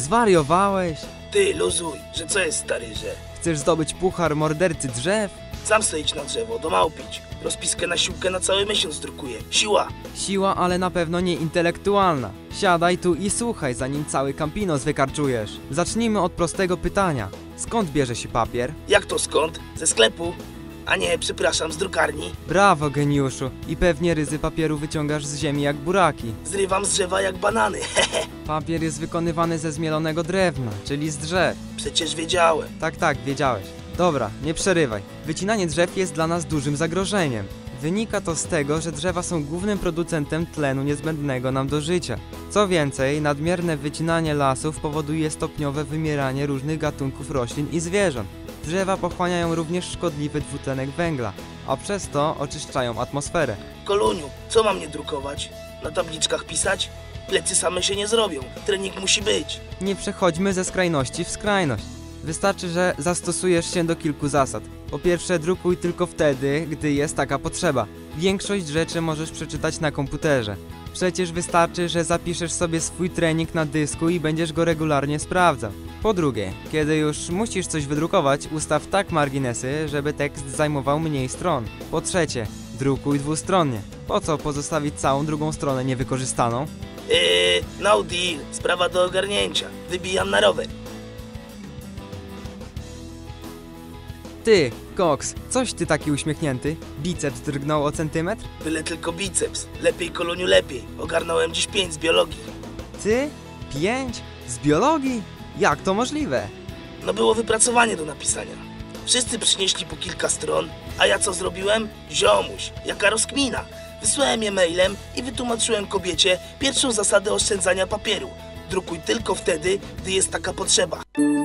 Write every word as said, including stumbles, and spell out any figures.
Zwariowałeś? Ty, luzuj, że co jest, stary, że... Chcesz zdobyć puchar mordercy drzew? Sam se idź na drzewo, do małpić. Rozpiskę na siłkę na cały miesiąc drukuję. Siła! Siła, ale na pewno nie intelektualna. Siadaj tu i słuchaj, zanim cały Campinos wykarczujesz. Zacznijmy od prostego pytania. Skąd bierze się papier? Jak to skąd? Ze sklepu? A nie, przepraszam, z drukarni. Brawo, geniuszu. I pewnie ryzy papieru wyciągasz z ziemi jak buraki. Zrywam z drzewa jak banany, hehe. Papier jest wykonywany ze zmielonego drewna, czyli z drzew. Przecież wiedziałem. Tak, tak, wiedziałeś. Dobra, nie przerywaj. Wycinanie drzew jest dla nas dużym zagrożeniem. Wynika to z tego, że drzewa są głównym producentem tlenu niezbędnego nam do życia. Co więcej, nadmierne wycinanie lasów powoduje stopniowe wymieranie różnych gatunków roślin i zwierząt. Drzewa pochłaniają również szkodliwy dwutlenek węgla, a przez to oczyszczają atmosferę. Koluniu, co mam nie drukować? Na tabliczkach pisać? Plecy same się nie zrobią. Trening musi być. Nie przechodźmy ze skrajności w skrajność. Wystarczy, że zastosujesz się do kilku zasad. Po pierwsze, drukuj tylko wtedy, gdy jest taka potrzeba. Większość rzeczy możesz przeczytać na komputerze. Przecież wystarczy, że zapiszesz sobie swój trening na dysku i będziesz go regularnie sprawdzał. Po drugie, kiedy już musisz coś wydrukować, ustaw tak marginesy, żeby tekst zajmował mniej stron. Po trzecie, drukuj dwustronnie. Po co pozostawić całą drugą stronę niewykorzystaną? Eee, no deal. Sprawa do ogarnięcia. Wybijam na rower. Ty, Cox, coś ty taki uśmiechnięty? Biceps drgnął o centymetr? Byle tylko biceps. Lepiej, koloniu, lepiej. Ogarnąłem dziś pięć z biologii. Ty? Pięć? Z biologii? Jak to możliwe? No było wypracowanie do napisania. Wszyscy przynieśli po kilka stron, a ja co zrobiłem? Ziomuś, jaka rozkmina. Wysłałem je mailem i wytłumaczyłem kobiecie pierwszą zasadę oszczędzania papieru. Drukuj tylko wtedy, gdy jest taka potrzeba.